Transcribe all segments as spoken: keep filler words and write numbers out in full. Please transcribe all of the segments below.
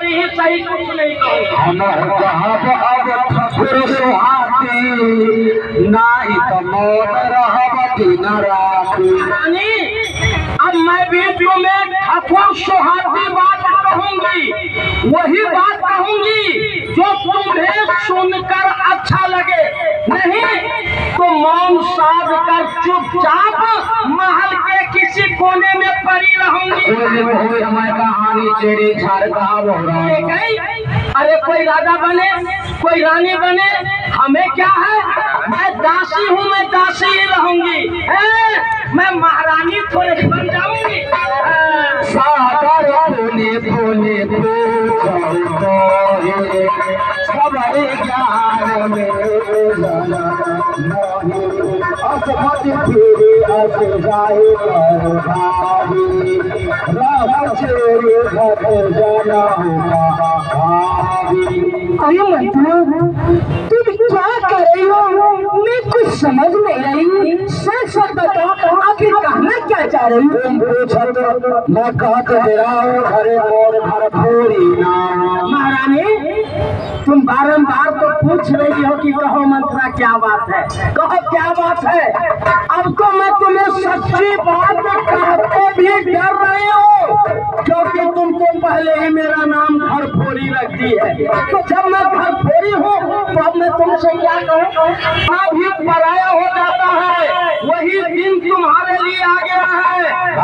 थोड़ी ही सही, कुछ नहीं कहूँगा। अब मैं भी तुम्हें ठकुर सुहाती बात कहूंगी, वही बात कहूंगी जो तुम्हें सुनकर अच्छा लगे। नहीं तो मौन साध कर चुपचाप महल के किसी कोने में पड़ी रहूंगी। कहानी चेरी गई। अरे कोई राजा बने, कोई रानी बने, हमें क्या है? मैं दासी हूँ, मैं दासी ही रहूंगी। मैं महारानी थोड़ी बन जाऊंगी। सागर बोले बोले सबरे ज्ञान में असमति फिरे अस जाए राम चेरे घट जाना अरे मंत्रा, तुम क्या कर रही हो? मैं कुछ समझ नहीं रही। सच सच बताओ, आखिर कहना क्या चाह रही हो? मैं कह तो दे रहा हूँ, हरे मोर भरपूरी नाम। महारानी, तुम बारंबार तो पूछ रही हो कि कहो मंत्रा क्या बात है, कहो क्या बात है। अब तो मैं तुम्हें सच्ची बात कहते भी डर रही हूँ, क्योंकि तुमको पहले ही मेरा नाम भरपूरी रख दी है। तो जब मैं भरपूरी हूँ तो अब मैं तुमसे क्या कहूँ? भी पराया हो जाता है, वही दिन तुम्हारे लिए आ गया है।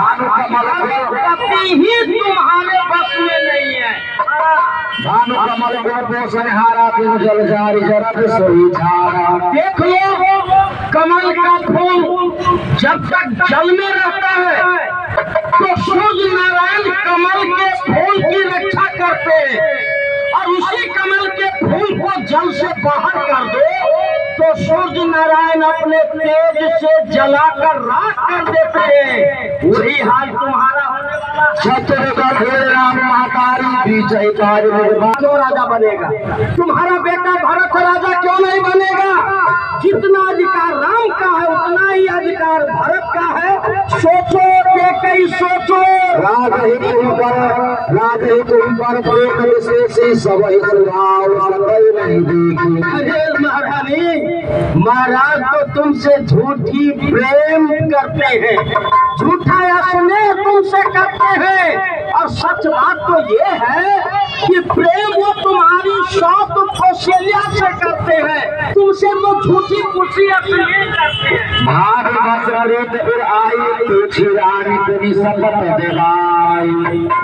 पति ही तुम्हारे बस में नहीं है। भानु कमल हारा तुम जल जारी जरा सोई झारा। देख लो, कमल का फूल जब तक जल में रहता है तो सूर्य नारायण कमल के फूल की रक्षा करते हैं, और उसी कमल के फूल को जल से बाहर कर दो तो सूर्य नारायण अपने तेज से जलाकर राख कर देते हैं। वही हाल तुम्हारा होने वाला। राम महाकारी क्यों राजा बनेगा? तुम्हारा बेटा भरत राजा क्यों नहीं बनेगा? जितना अधिकार राम का है उतना ही अधिकार भरत का है। सोचो के कई सोचो। राज ही तुम पर, राज ही तुम पर सब नहीं देखी। अरे महारानी, महाराज तो तुमसे झूठी प्रेम करते हैं, झूठा या स्नेह तुमसे करते हैं। और सच बात तो ये है कि प्रेम वो तुम्हारी शौक कौशल्या से करते हैं, तुमसे तो झूठी खुशी अपनी करते हैं। भाग बसरित फिर आई तुझी रानी तेरी शपथ दिलाई।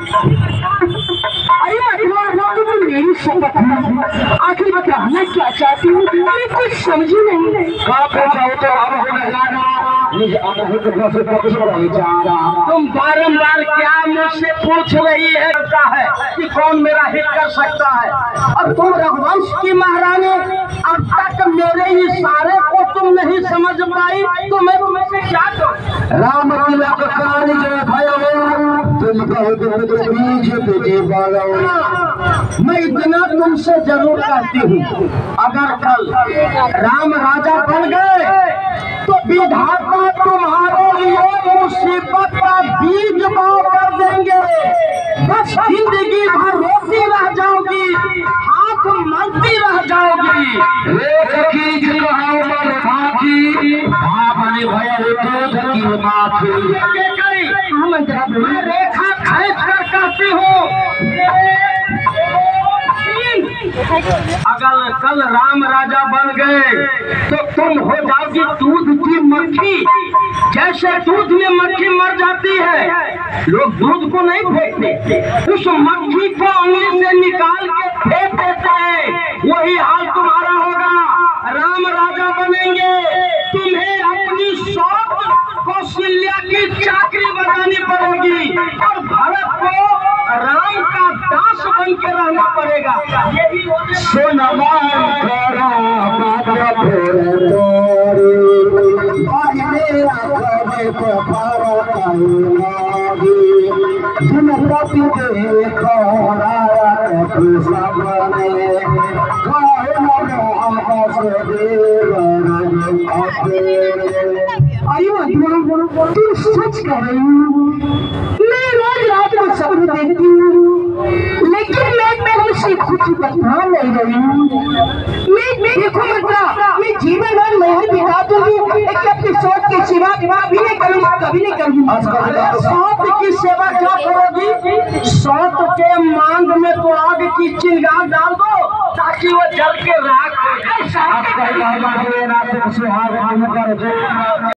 अरे तो तुम मेरी शपथ आखिर बताना क्या चाहती हूँ? मैं कुछ समझी नहीं। तुम बारंबार क्या मुझसे पूछ रही है है कि कौन मेरा हित कर सकता है? और तुम रघुवंश की महारानी, अब तक मेरे इशारे को तुम नहीं समझ पाई तो मैं तुमसे क्या कहूँ? राम तिलक काल जय भयो तुम कहो बीज बेटे बागा। मैं इतना तुमसे जरूर कहती हूँ, अगर कल राम राजा बन गए तो विधाता तुम्हारे लिए मुसीबत का बीज बो कर देंगे। बस जिंदगी भर रोती रह जाओगी, हाथ मलती रह जाओगी। मैं रेखा खींच कर कहती हूँ, अगर कल राम राजा बन गए तो तुम हो जाओगी दूध की मक्खी। जैसे दूध में मक्खी मर जाती है, लोग दूध को नहीं फेंकते, उस मक्खी को उंगली से निकाल के फेंक देते हैं। वही हाल तुम्हारा होगा। राम राजा बनेंगे, तुम्हें अपनी शौक कौशल्या की चाकरी बनानी पड़ेगी और भरत को राम का दास बन के रहना पड़ेगा। यही तुम सच कह रही हो। मैं रोज रात को सपने देखती हूँ, लेकिन मैं मैं देखो मित्रा, मैं जीवन भर मेहनत बिता दूंगी, एक अपनी सोच की सेवा कभी नहीं करूंगी, कभी नहीं करूंगी। सौत की सेवा क्या करोगी? सौत के मांग में तो आग की चिंगार डाल दो ताकि वो जल के राख हो जाए।